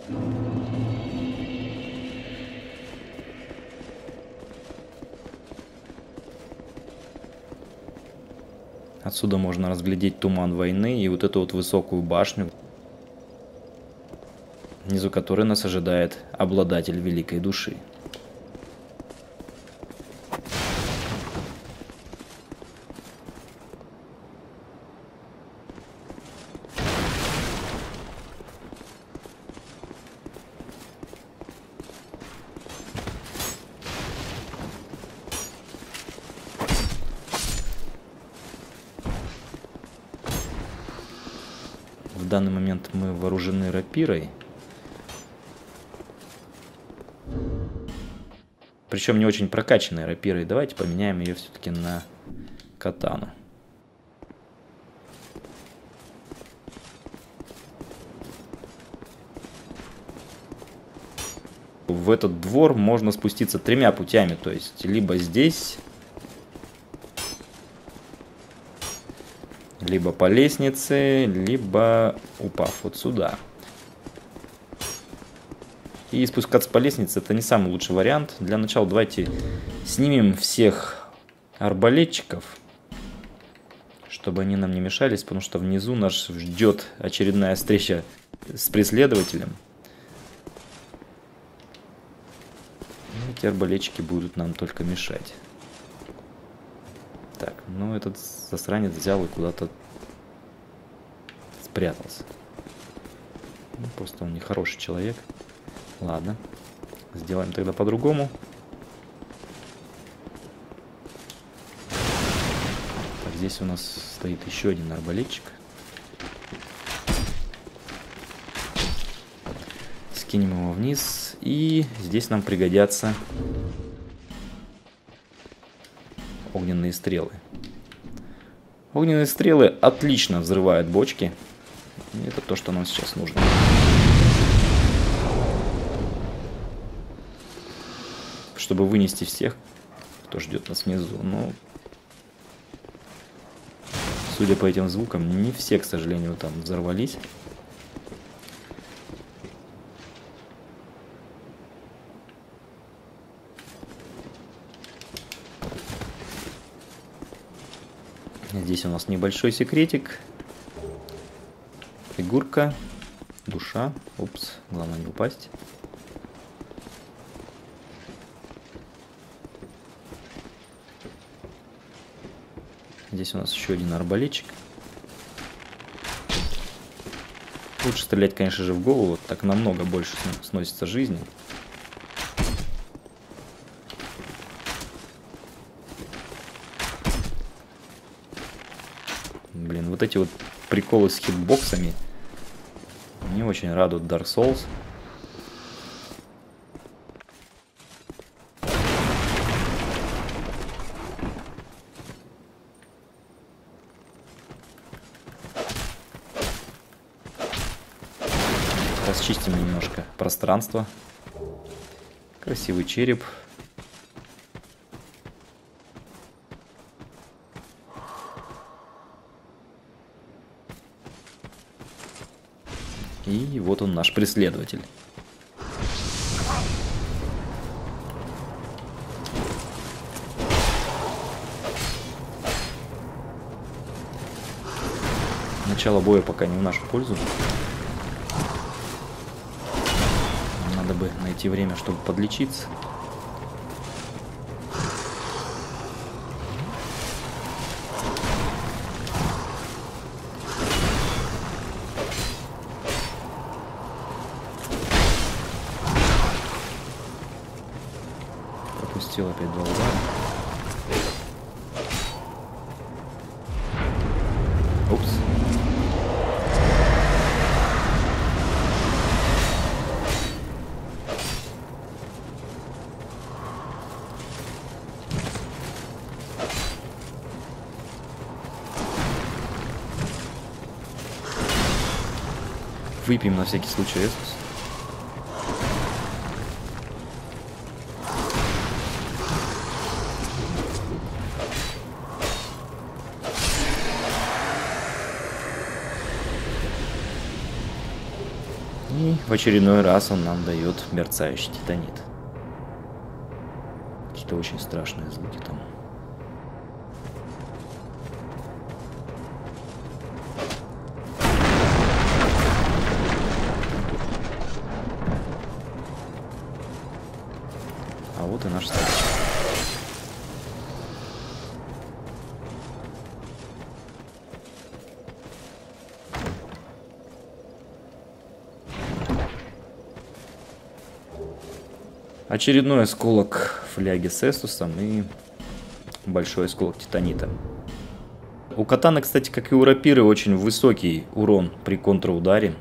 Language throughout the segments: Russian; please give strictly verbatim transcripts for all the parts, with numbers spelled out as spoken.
Отсюда можно разглядеть туман войны и вот эту вот высокую башню, внизу которой нас ожидает обладатель великой души. В данный момент мы вооружены рапирой. Причем не очень прокачанной рапирой. Давайте поменяем ее все-таки на катану. В этот двор можно спуститься тремя путями. То есть либо здесь, либо по лестнице, либо упав вот сюда. И спускаться по лестнице — это не самый лучший вариант. Для начала давайте снимем всех арбалетчиков, чтобы они нам не мешались, потому что внизу нас ждет очередная встреча с преследователем. Эти арбалетчики будут нам только мешать. Так, ну этот засранец взял и куда-то спрятался. Ну, просто он нехороший человек. Ладно, сделаем тогда по-другому. Так, здесь у нас стоит еще один арбалетчик. Скинем его вниз. И здесь нам пригодятся огненные стрелы. Огненные стрелы отлично взрывают бочки. И это то, что нам сейчас нужно. Чтобы вынести всех, кто ждет нас внизу. Но, судя по этим звукам, не все, к сожалению, там взорвались. Здесь у нас небольшой секретик. Фигурка, душа. Упс, главное не упасть. Здесь у нас еще один арбалетчик. Лучше стрелять, конечно же, в голову. Так намного больше сносится жизни. Блин, вот эти вот приколы с хитбоксами не очень радуют Dark Souls. Расчистим немножко пространство. Красивый череп. И вот он, наш преследователь. Начало боя пока не в нашу пользу. Надо бы найти время, чтобы подлечиться. Пропустил опять два удара. Упс. Выпьем на всякий случай Эсус. И в очередной раз он нам дает мерцающий титанит. Какие-то очень страшные звуки там. А вот и наш статус. Очередной осколок фляги с эстусом и большой осколок титанита. У катаны, кстати, как и у рапиры, очень высокий урон при контрударе.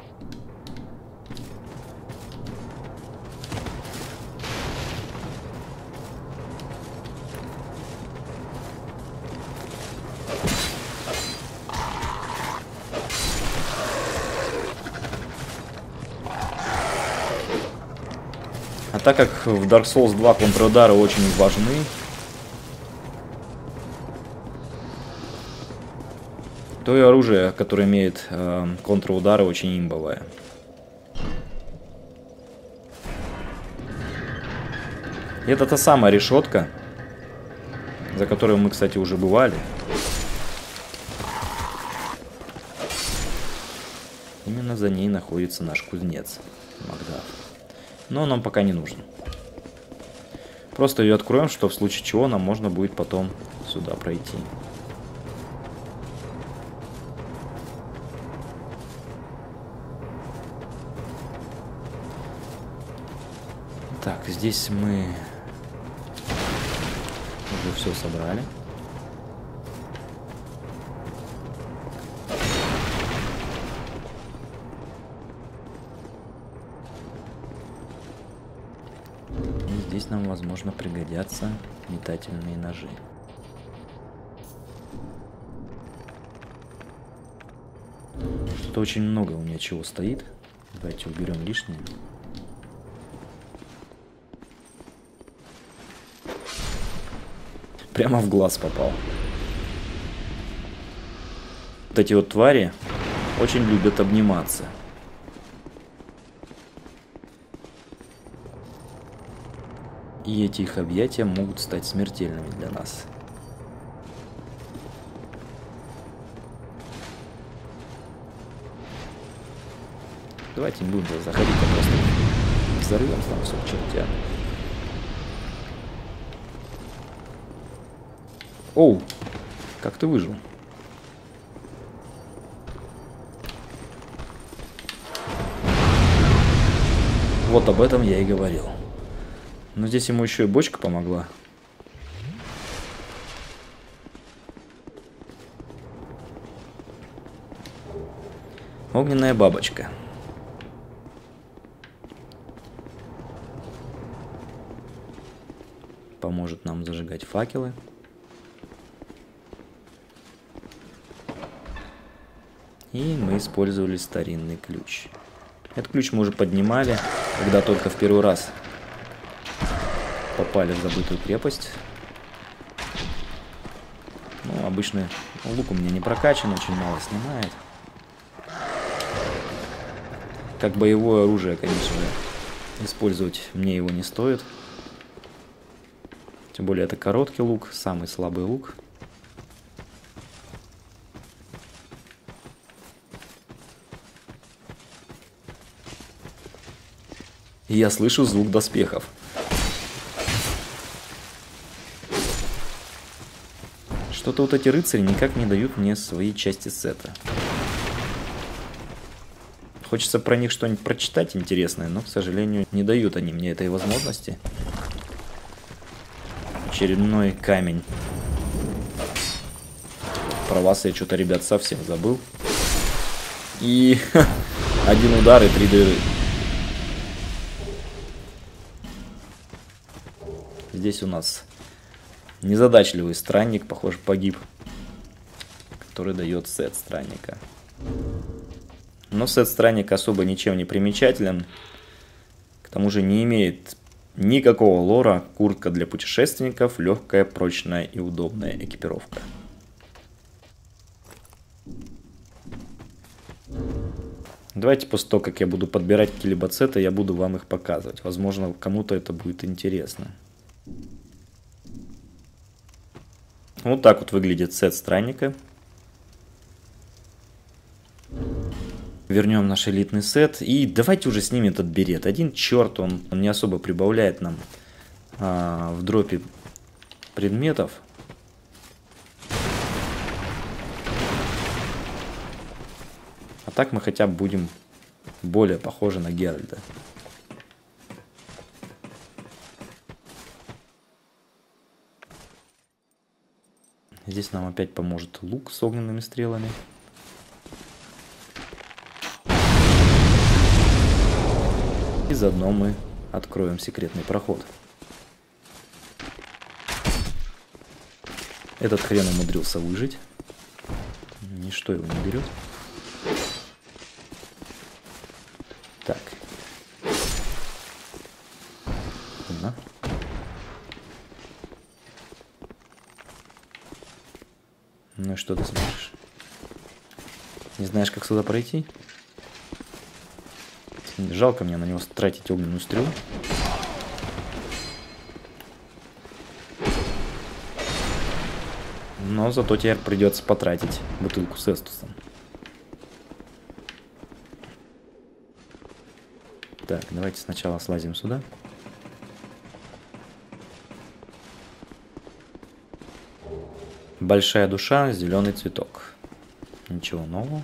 А так как в Dark Souls два контрудары очень важны, то и оружие, которое имеет э, контрудары, очень имбовое. И это та самая решетка, за которой мы, кстати, уже бывали. Именно за ней находится наш кузнец Макдаф. Но нам пока не нужен. Просто ее откроем, что в случае чего нам можно будет потом сюда пройти. Так, здесь мы уже все собрали. Здесь нам, возможно, пригодятся метательные ножи. Что-то очень много у меня чего стоит. Давайте уберем лишнее. Прямо в глаз попал. Вот эти вот твари очень любят обниматься. И эти их объятия могут стать смертельными для нас. Давайте не будем заходить, а просто взорвем там все к чертям. Оу, как ты выжил? Вот об этом я и говорил. Но здесь ему еще и бочка помогла. Огненная бабочка. Поможет нам зажигать факелы. И мы использовали старинный ключ. Этот ключ мы уже поднимали, когда только в первый раз попали в забытую крепость. Ну, обычно лук у меня не прокачан, очень мало снимает. Как боевое оружие, конечно же, использовать мне его не стоит. Тем более это короткий лук, самый слабый лук. И я слышу звук доспехов. Что-то вот эти рыцари никак не дают мне свои части сета. Хочется про них что-нибудь прочитать интересное, но, к сожалению, не дают они мне этой возможности. Очередной камень. Про вас я что-то, ребят, совсем забыл. И один удар и три дыры. Здесь у нас незадачливый странник, похоже, погиб, который дает сет странника. Но сет странника особо ничем не примечателен. К тому же не имеет никакого лора. Куртка для путешественников, легкая, прочная и удобная экипировка. Давайте после того, как я буду подбирать какие-либо цеты, я буду вам их показывать. Возможно, кому-то это будет интересно. Вот так вот выглядит сет странника. Вернем наш элитный сет. И давайте уже снимем этот берет. Один черт, он, он не особо прибавляет нам а, в дропе предметов. А так мы хотя бы будем более похожи на Геральда. Здесь нам опять поможет лук с огненными стрелами. И заодно мы откроем секретный проход. Этот хрен умудрился выжить. Ничто его не берет. Так. Ладно. Ну и что ты смотришь? Не знаешь, как сюда пройти? Жалко мне на него тратить огненную стрелу. Но зато теперь придется потратить бутылку с Эстусом. Так, давайте сначала слазим сюда. Большая душа, зеленый цветок. Ничего нового.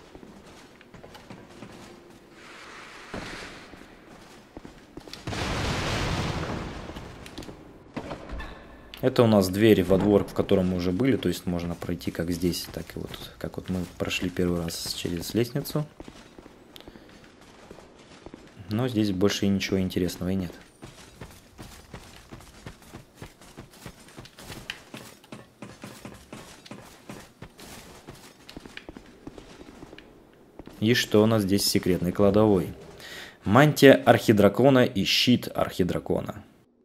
Это у нас дверь во двор, в котором мы уже были, то есть можно пройти как здесь, так и вот, как вот мы прошли первый раз через лестницу. Но здесь больше ничего интересного и нет. И что у нас здесь в секретной кладовой? Мантия архидракона и щит архидракона.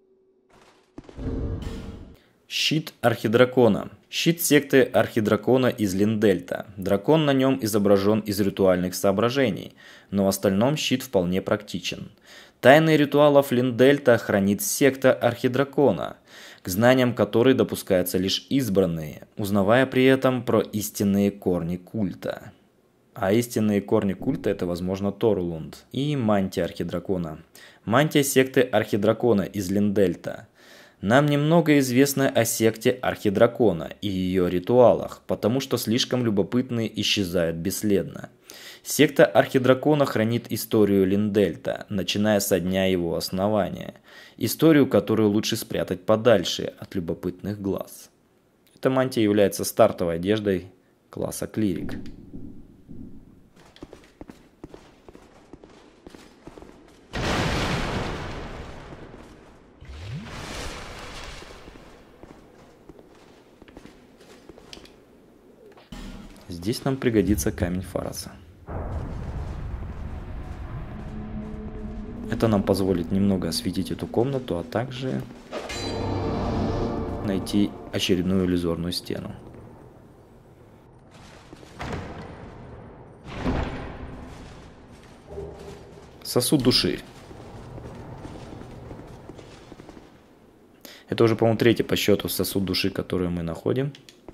Щит архидракона. Щит секты архидракона из Линдельта. Дракон на нем изображен из ритуальных соображений, но в остальном щит вполне практичен. Тайны ритуалов Линдельта хранит секта архидракона, к знаниям которой допускаются лишь избранные, узнавая при этом про истинные корни культа. А истинные корни культа — это, возможно, Торулунд. И мантия архидракона. Мантия секты архидракона из Линдельта. Нам немного известно о секте архидракона и ее ритуалах, потому что слишком любопытные исчезают бесследно. Секта архидракона хранит историю Линдельта, начиная со дня его основания. Историю, которую лучше спрятать подальше от любопытных глаз. Эта мантия является стартовой одеждой класса клирик. Здесь нам пригодится камень Фараса. Это нам позволит немного осветить эту комнату, а также найти очередную иллюзорную стену. Сосуд души. Это уже, по-моему, третий по счету сосуд души, который мы находим.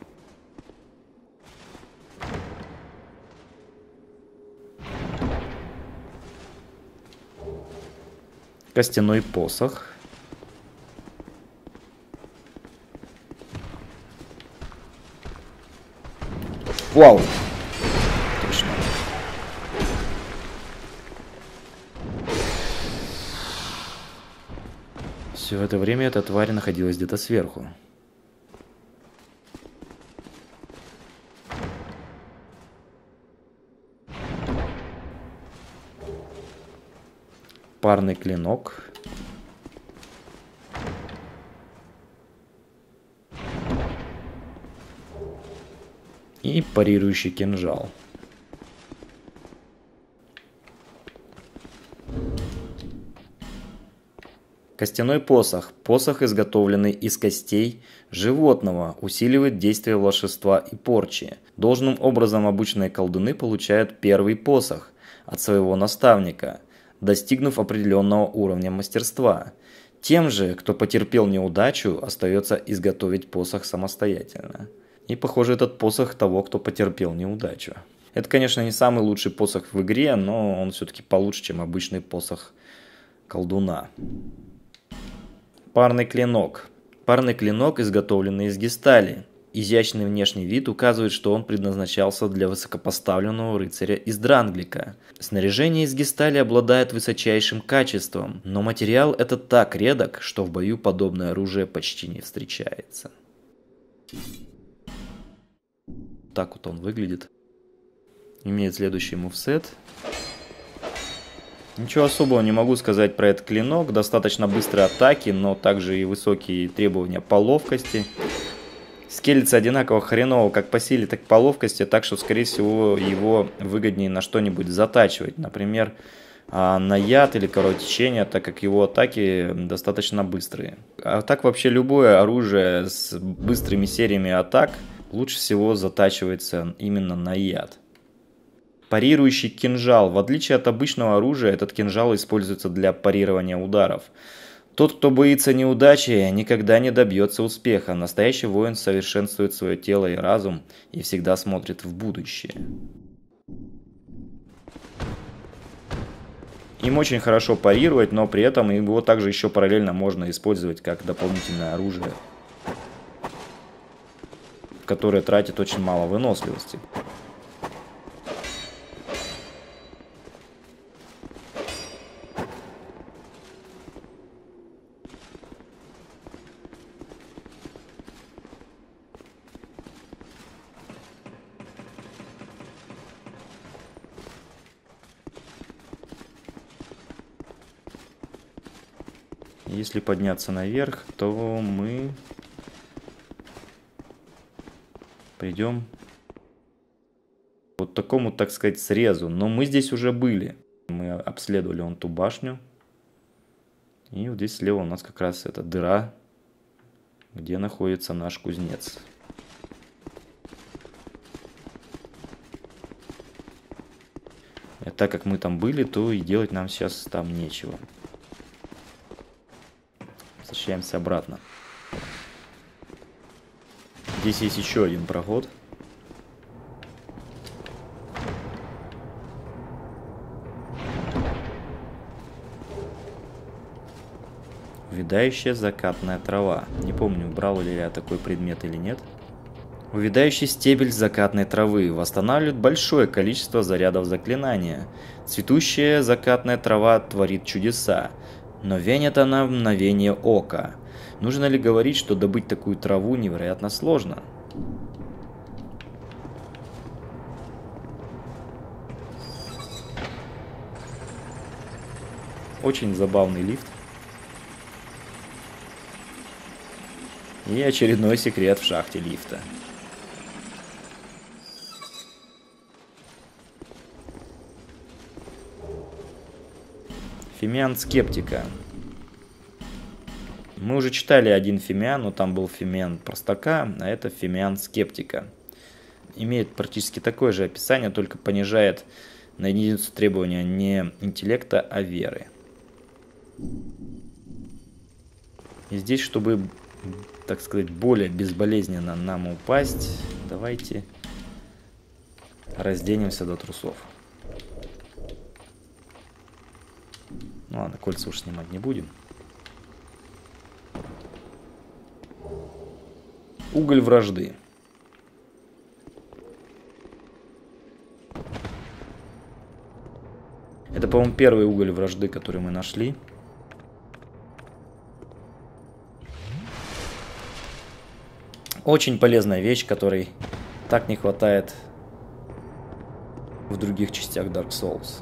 Костяной посох. Вау! Точно. Все это время эта тварь находилась где-то сверху. Парный клинок. И парирующий кинжал. Костяной посох. Посох, изготовленный из костей животного, усиливает действие волшебства и порчи. Должным образом обычные колдуны получают первый посох. от своего наставника, достигнув определенного уровня мастерства. Тем же, кто потерпел неудачу, остается изготовить посох самостоятельно. И похоже, этот посох того, кто потерпел неудачу. Это, конечно, не самый лучший посох в игре, но он все-таки получше, чем обычный посох колдуна. Парный клинок. Парный клинок, изготовленный из гестали. Изящный внешний вид указывает, что он предназначался для высокопоставленного рыцаря из Дранглика. Снаряжение из гестали обладает высочайшим качеством, но материал этот так редок, что в бою подобное оружие почти не встречается. Так вот он выглядит. Имеет следующий мувсет. Ничего особого не могу сказать про этот клинок. Достаточно быстрые атаки, но также и высокие требования по ловкости. Скелется одинаково хреново как по силе, так и по ловкости, так что, скорее всего, его выгоднее на что-нибудь затачивать. Например, на яд или кровотечение, так как его атаки достаточно быстрые. А так вообще любое оружие с быстрыми сериями атак лучше всего затачивается именно на яд. Парирующий кинжал. В отличие от обычного оружия, этот кинжал используется для парирования ударов. Тот, кто боится неудачи, никогда не добьется успеха. Настоящий воин совершенствует свое тело и разум и всегда смотрит в будущее. Им очень хорошо парировать, но при этом его также еще параллельно можно использовать как дополнительное оружие, которое тратит очень мало выносливости. Если подняться наверх, то мы придем к вот такому, так сказать, срезу. Но мы здесь уже были. Мы обследовали вон ту башню. И вот здесь слева у нас как раз эта дыра, где находится наш кузнец. И так как мы там были, то и делать нам сейчас там нечего. Возвращаемся обратно. Здесь есть еще один проход. Увядающая закатная трава. Не помню, брал ли я такой предмет или нет. Увядающий стебель закатной травы восстанавливает большое количество зарядов заклинания. Цветущая закатная трава творит чудеса. Но венит она в мгновение ока. Нужно ли говорить, что добыть такую траву невероятно сложно? Очень забавный лифт. И очередной секрет в шахте лифта. Фимиан скептика. Мы уже читали один фимиан, но там был фимиан простака, а это фимиан скептика. Имеет практически такое же описание, только понижает на единицу требования не интеллекта, а веры. И здесь, чтобы, так сказать, более безболезненно нам упасть, давайте разденемся до трусов. Ну ладно, кольца уж снимать не будем. Уголь вражды. Это, по-моему, первый уголь вражды, который мы нашли. Очень полезная вещь, которой так не хватает в других частях Dark Souls.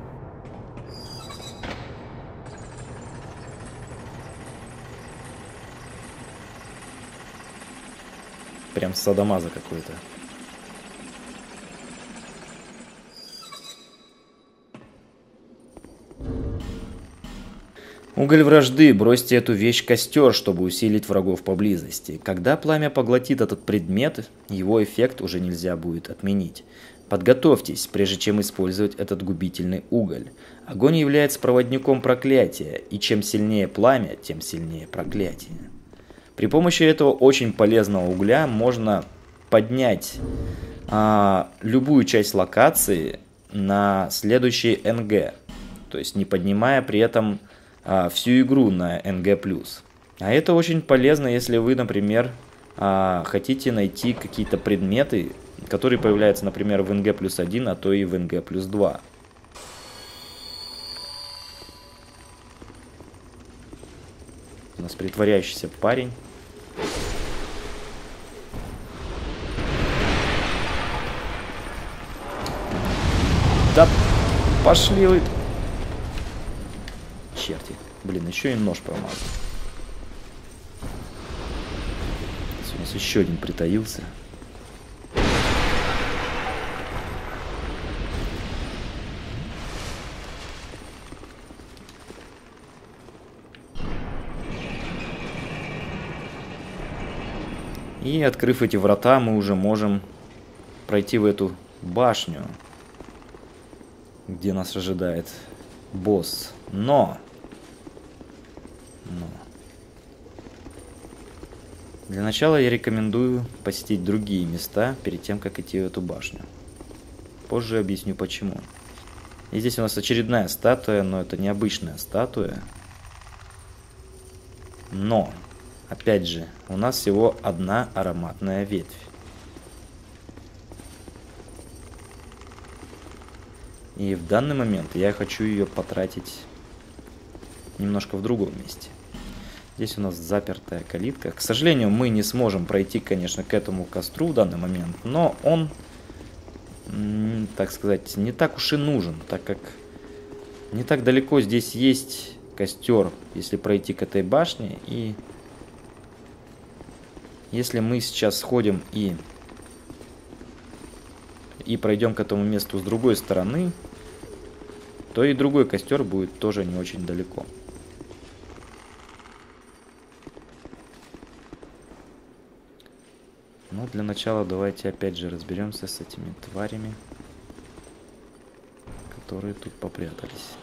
Прям садомаза какой-то. Уголь вражды. Бросьте эту вещь в костер, чтобы усилить врагов поблизости. Когда пламя поглотит этот предмет, его эффект уже нельзя будет отменить. Подготовьтесь, прежде чем использовать этот губительный уголь. Огонь является проводником проклятия, и чем сильнее пламя, тем сильнее проклятие. При помощи этого очень полезного угля можно поднять а, любую часть локации на следующий эн гэ, то есть не поднимая при этом а, всю игру на эн гэ плюс. А это очень полезно, если вы, например, а, хотите найти какие-то предметы, которые появляются, например, в эн гэ плюс один, а то и в эн гэ плюс два. У нас притворяющийся парень. Да пошли вы. Черти. Блин, еще и нож промазал. У нас еще один притаился. И открыв эти врата, мы уже можем пройти в эту башню, где нас ожидает босс. Но, но для начала я рекомендую посетить другие места перед тем, как идти в эту башню. Позже объясню почему. И здесь у нас очередная статуя, но это необычная статуя. Но, опять же, у нас всего одна ароматная ветвь. И в данный момент я хочу ее потратить немножко в другом месте. Здесь у нас запертая калитка. К сожалению, мы не сможем пройти, конечно, к этому костру в данный момент, но он, так сказать, не так уж и нужен, так как не так далеко здесь есть костер, если пройти к этой башне. И если мы сейчас сходим и и пройдем к этому месту с другой стороны, то и другой костер будет тоже не очень далеко. Но для начала давайте опять же разберемся с этими тварями, которые тут попрятались.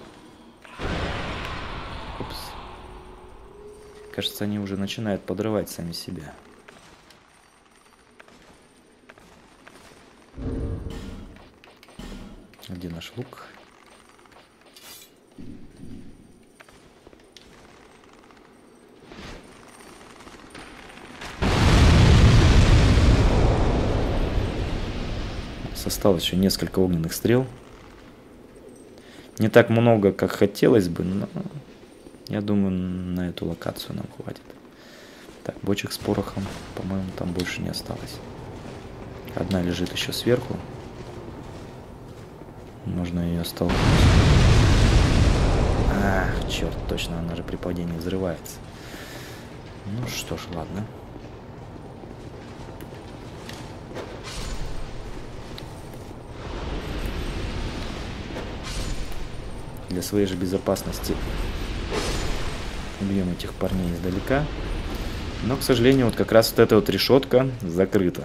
Упс. Кажется, они уже начинают подрывать сами себя. Где наш лук? Осталось еще несколько огненных стрел. Не так много, как хотелось бы, но я думаю, на эту локацию нам хватит. Так, бочек с порохом, по-моему, там больше не осталось. Одна лежит еще сверху. Можно ее столкнуть. Ах, черт, точно, она же при падении взрывается. Ну что ж, ладно. Для своей же безопасности убьем этих парней издалека. Но, к сожалению, вот как раз вот эта вот решетка закрыта.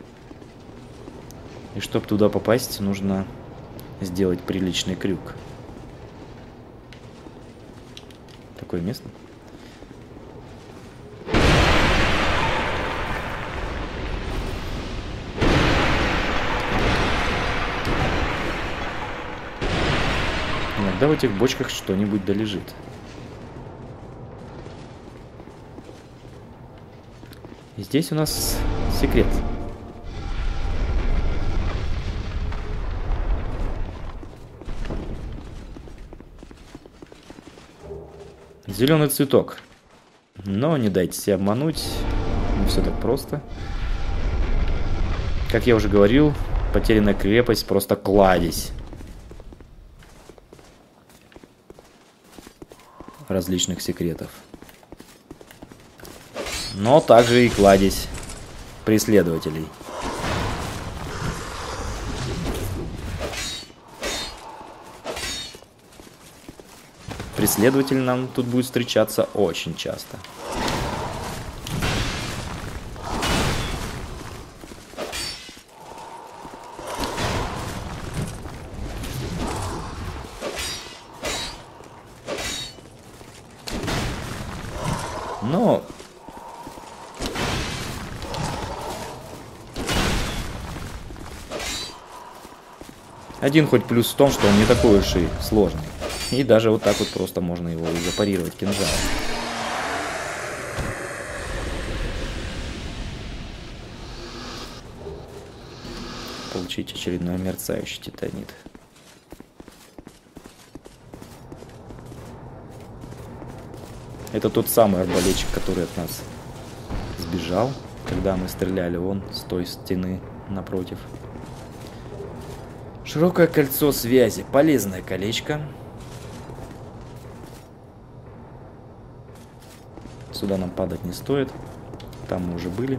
И чтобы туда попасть, нужно сделать приличный крюк. Такое место. Иногда в этих бочках что-нибудь долежит. И здесь у нас секрет. Зеленый цветок. Но не дайте себя обмануть. Не все так просто. Как я уже говорил, потерянная крепость просто кладезь различных секретов. Но также и кладезь преследователей. Преследователь нам тут будет встречаться очень часто. Но... Один хоть плюс в том, что он не такой уж и сложный. И даже вот так вот просто можно его запарировать кинжалом. Получить очередной мерцающий титанит. Это тот самый арбалетчик, который от нас сбежал, когда мы стреляли вон с той стены напротив. Широкое кольцо связи. Полезное колечко. Сюда нам падать не стоит. Там мы уже были.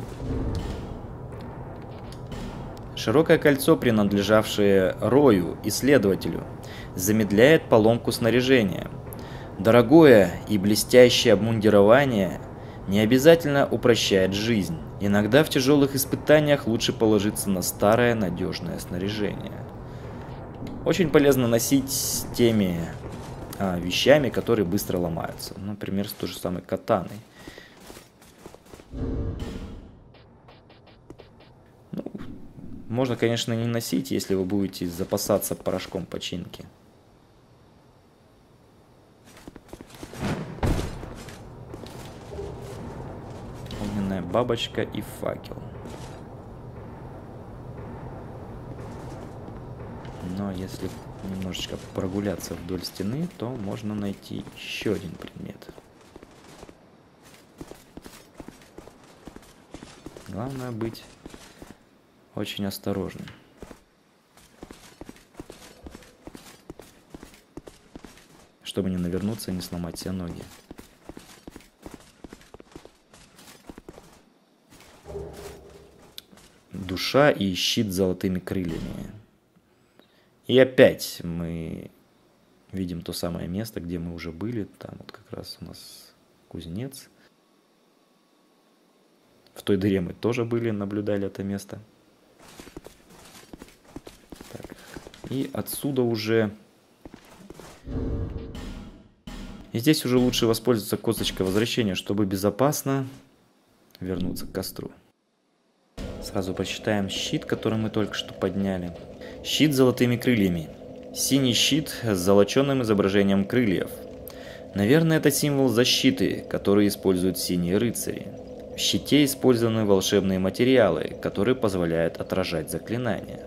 Широкое кольцо, принадлежавшее Рою, исследователю, замедляет поломку снаряжения. Дорогое и блестящее обмундирование не обязательно упрощает жизнь. Иногда в тяжелых испытаниях лучше положиться на старое надежное снаряжение. Очень полезно носить с теми а, вещами, которые быстро ломаются. Например, с той же самой катаной. Ну, можно, конечно, не носить, если вы будете запасаться порошком починки. Огненная бабочка и факел. Но если немножечко прогуляться вдоль стены, то можно найти еще один предмет. Главное быть очень осторожным. Чтобы не навернуться и не сломать себе ноги. Душа и щит с золотыми крыльями. И опять мы видим то самое место, где мы уже были. Там вот как раз у нас кузнец. В той дыре мы тоже были, наблюдали это место. Так. И отсюда уже... И здесь уже лучше воспользоваться косточкой возвращения, чтобы безопасно вернуться к костру. Сразу прочитаем щит, который мы только что подняли. Щит с золотыми крыльями. Синий щит с золоченым изображением крыльев. Наверное, это символ защиты, который используют синие рыцари. В щите использованы волшебные материалы, которые позволяют отражать заклинания.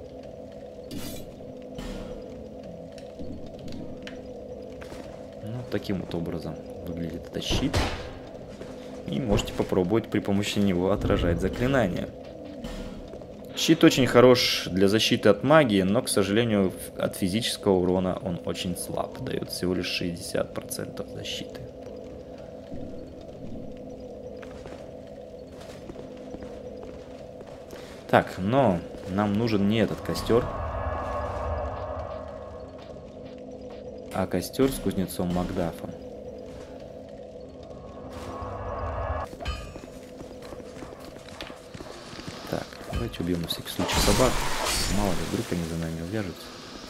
Ну, таким вот образом выглядит этот щит. И можете попробовать при помощи него отражать заклинания. Щит очень хорош для защиты от магии, но, к сожалению, от физического урона он очень слаб. Дает всего лишь шестьдесят процентов защиты. Так, но нам нужен не этот костер, а костер с кузнецом Макдафом. Так, давайте убьем на всякий случай собак. Мало ли, вдруг они за нами увяжутся.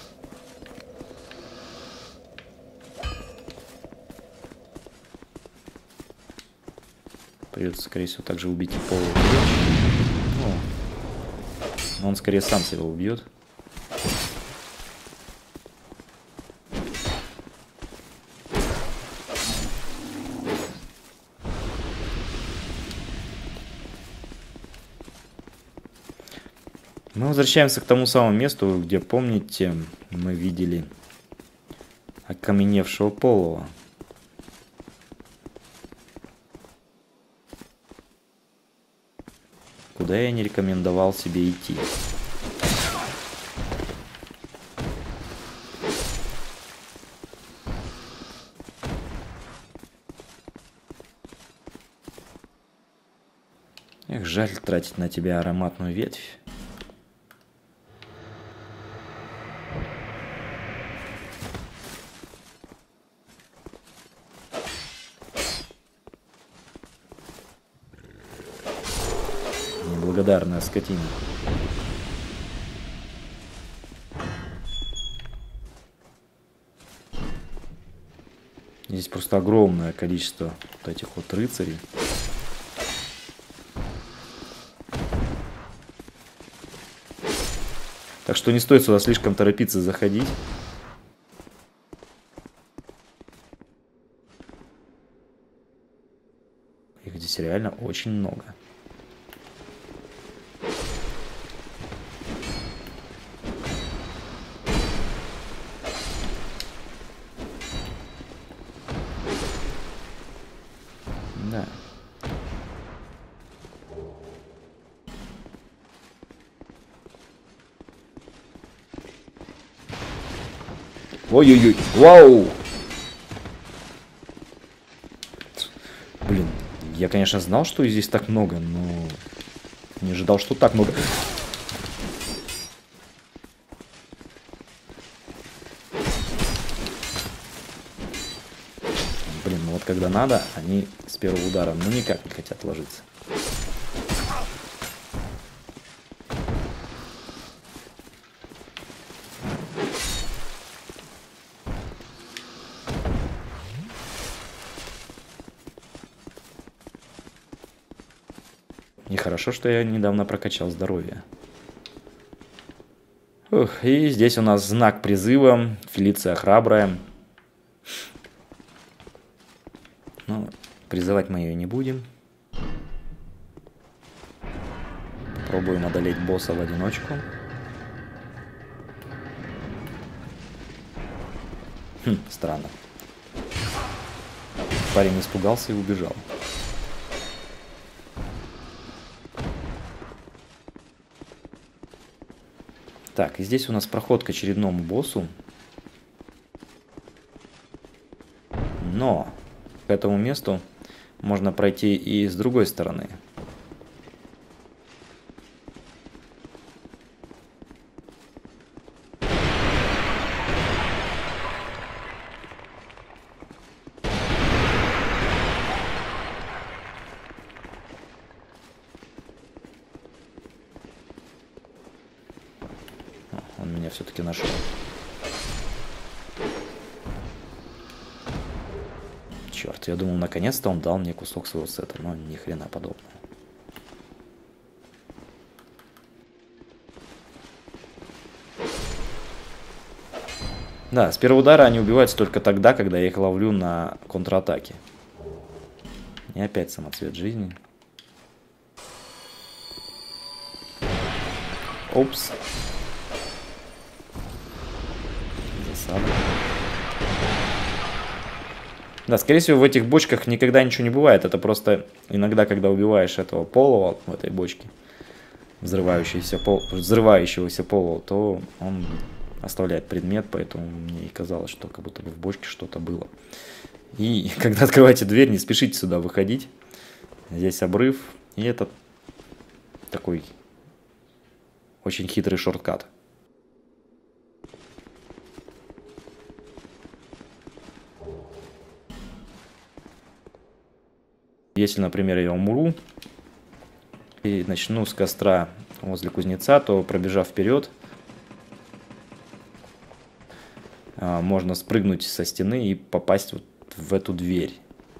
Придется, скорее всего, также убить и полового. Но он скорее сам себя убьет. Мы возвращаемся к тому самому месту, где, помните, мы видели окаменевшего полого. Куда я не рекомендовал себе идти. Эх, жаль тратить на тебя ароматную ветвь. неблагодарная скотина. Здесь просто огромное количество вот этих вот рыцарей. Так что не стоит сюда слишком торопиться заходить. Их здесь реально очень много. Да. Ой-ой-ой, вау! Блин, я, конечно, знал, что здесь так много, но не ожидал, что так много. Блин, ну вот когда надо, они с первого удара ну никак не хотят ложиться. И хорошо, что я недавно прокачал здоровье. Ух, и здесь у нас знак призыва. Фелиция храбрая. Ну, призывать мы ее не будем. Пробуем одолеть босса в одиночку. Хм, странно. Парень испугался и убежал. Так, и здесь у нас проход к очередному боссу. Но к этому месту можно пройти и с другой стороны. Он меня все-таки нашел. Черт, я думал, наконец-то он дал мне кусок своего сета, но ни хрена подобного. Да, с первого удара они убиваются только тогда, когда я их ловлю на контратаке. И опять самоцвет жизни. Опс. Засада. Да, скорее всего, в этих бочках никогда ничего не бывает. Это просто иногда, когда убиваешь этого полого в этой бочке, взрывающегося, пол, взрывающегося полого, то он оставляет предмет, поэтому мне и казалось, что как будто бы в бочке что-то было. И когда открываете дверь, не спешите сюда выходить. Здесь обрыв, и это такой очень хитрый шорткат. Если, например, я умру и начну с костра возле кузнеца, то, пробежав вперед, можно спрыгнуть со стены и попасть вот в эту дверь.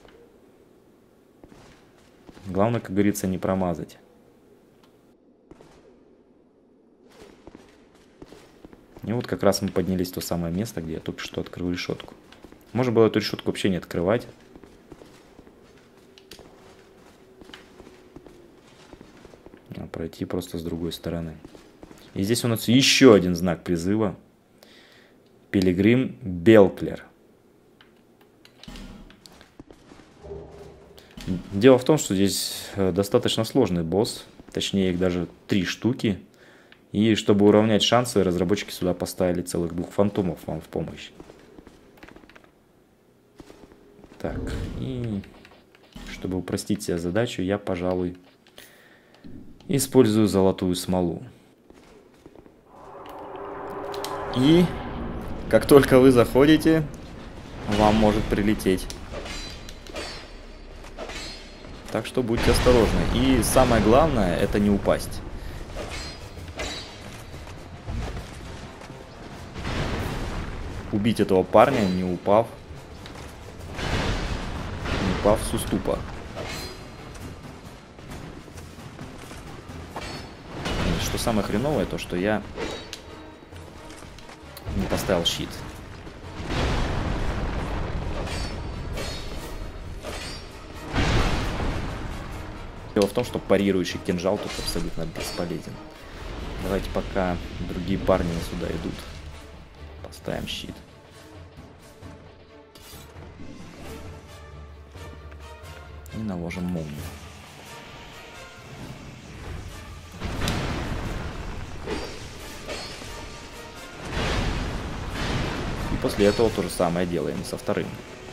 Главное, как говорится, не промазать. И вот как раз мы поднялись в то самое место, где я только что открыл решетку. Можно было эту решетку вообще не открывать. А пройти просто с другой стороны. И здесь у нас еще один знак призыва. Пилигрим Белклер. Дело в том, что здесь достаточно сложный босс. Точнее, их даже три штуки. И чтобы уравнять шансы, разработчики сюда поставили целых двух фантомов вам в помощь. Так, и чтобы упростить себе задачу, я, пожалуй, использую золотую смолу. И как только вы заходите, вам может прилететь Так что будьте осторожны. И самое главное, это не упасть. Убить этого парня, не упав. Не упав с уступа. И что самое хреновое, то что я не поставил щит. Дело в том, что парирующий кинжал тут абсолютно бесполезен. Давайте пока другие парни сюда идут. Поставим щит. И наложим молнию. И после этого то же самое делаем со вторым.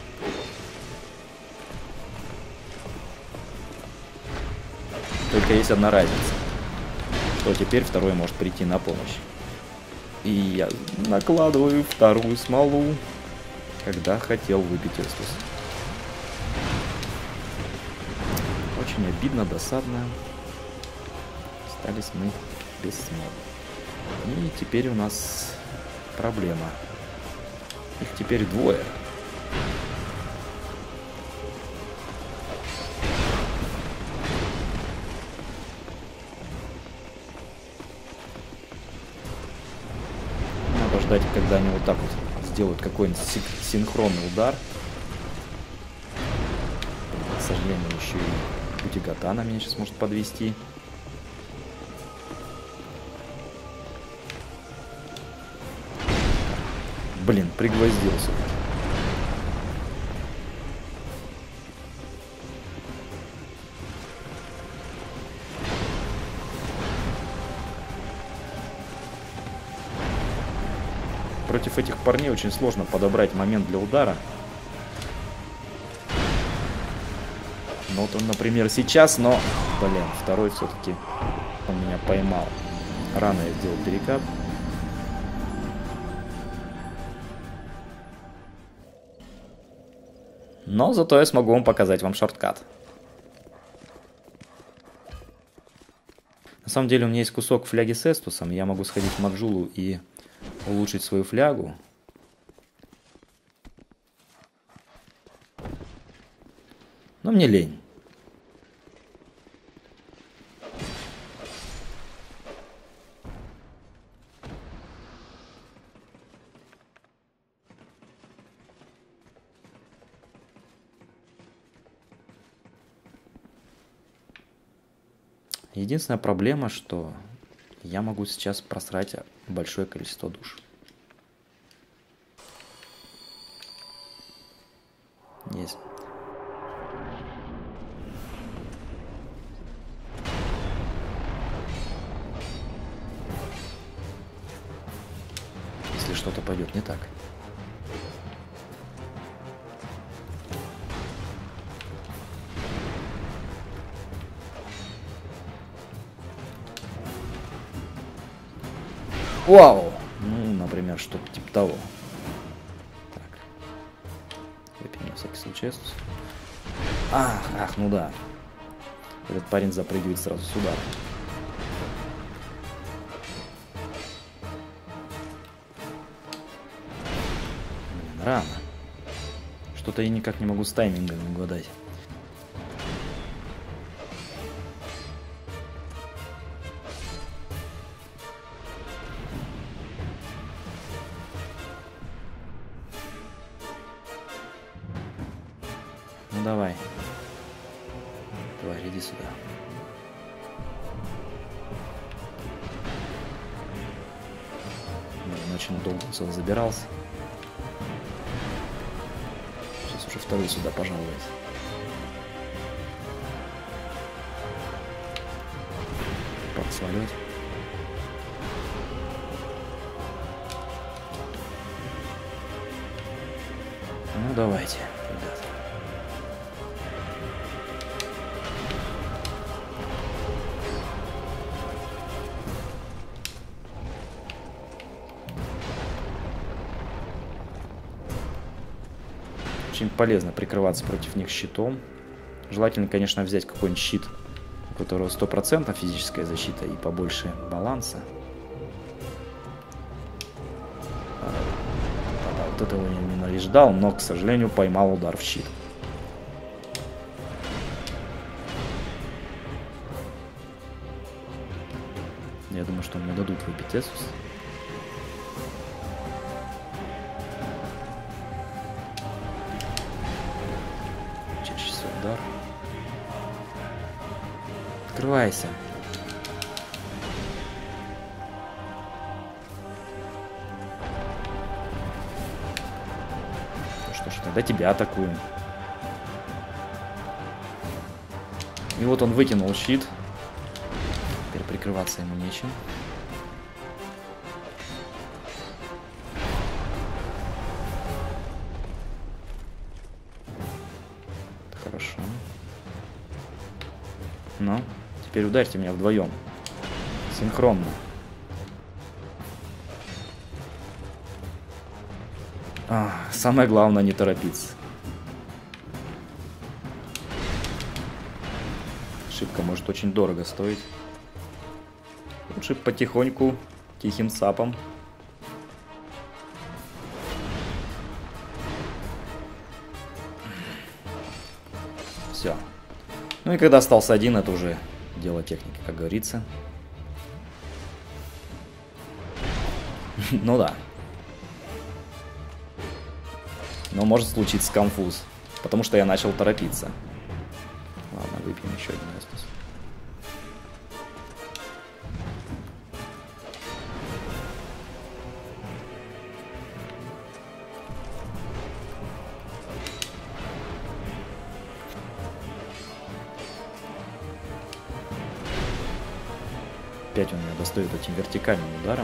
Только есть одна разница, что теперь второй может прийти на помощь. И я накладываю вторую смолу, когда хотел выпить эстус. Очень обидно, досадно. Остались мы без смол. И теперь у нас проблема. Их теперь двое. Ждать, когда они вот так вот сделают какой-нибудь синхронный удар. К сожалению, еще и Бутигатана меня сейчас может подвести. Блин, пригвоздился. Против этих парней очень сложно подобрать момент для удара. Ну вот он, например, сейчас, но, блин, второй все-таки он меня поймал. Рано я сделал перекат. Но зато я смогу вам показать вам шорткат. На самом деле у меня есть кусок фляги с эстусом. Я могу сходить в Маджулу и улучшить свою флягу. Но мне лень. Единственная проблема, что я могу сейчас просрать большое количество душ. Есть. Если что-то пойдет не так. Вау! Ну, например, что-то типа того. Так. Выпьем на всякий случай эстус. Ах, ах, ну да. Этот парень запрыгивает сразу сюда. Блин, рано. Что-то я никак не могу с таймингом угадать. Ну давай. Давай, иди сюда. Блин, очень долго он забирался. Сейчас уже второй сюда пожалует. Пак свалить. Ну давайте, ребят. Очень полезно прикрываться против них щитом, Желательно, конечно, взять какой-нибудь щит, у которого сто процентов физическая защита и побольше баланса. Да-да, вот этого я именно и ждал, но, к сожалению, поймал удар в щит. Я думаю, что мне дадут выбить Эсус. Чаще удар. Открывайся. Ну что ж, тогда тебя атакуем. И вот он выкинул щит. Теперь прикрываться ему нечем. Хорошо. Ну, теперь ударьте меня вдвоем. Синхронно. А, самое главное не торопиться. Ошибка может очень дорого стоить. Лучше потихоньку, тихим сапом. Все. Ну и когда остался один, это уже дело техники, как говорится. Ну да. Но может случиться конфуз, потому что я начал торопиться. Ладно, выпьем еще один Эстус. Опять он меня достает этим вертикальным ударом.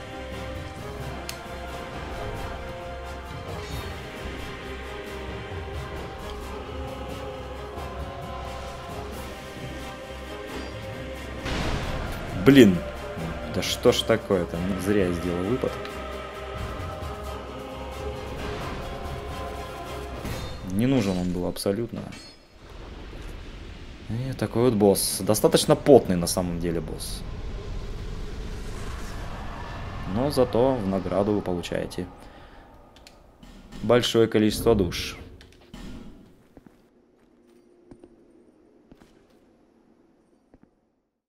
Блин, да что ж такое-то? Зря я сделал выпад. Не нужен он был абсолютно. И такой вот босс. Достаточно потный на самом деле босс. Но зато в награду вы получаете большое количество душ.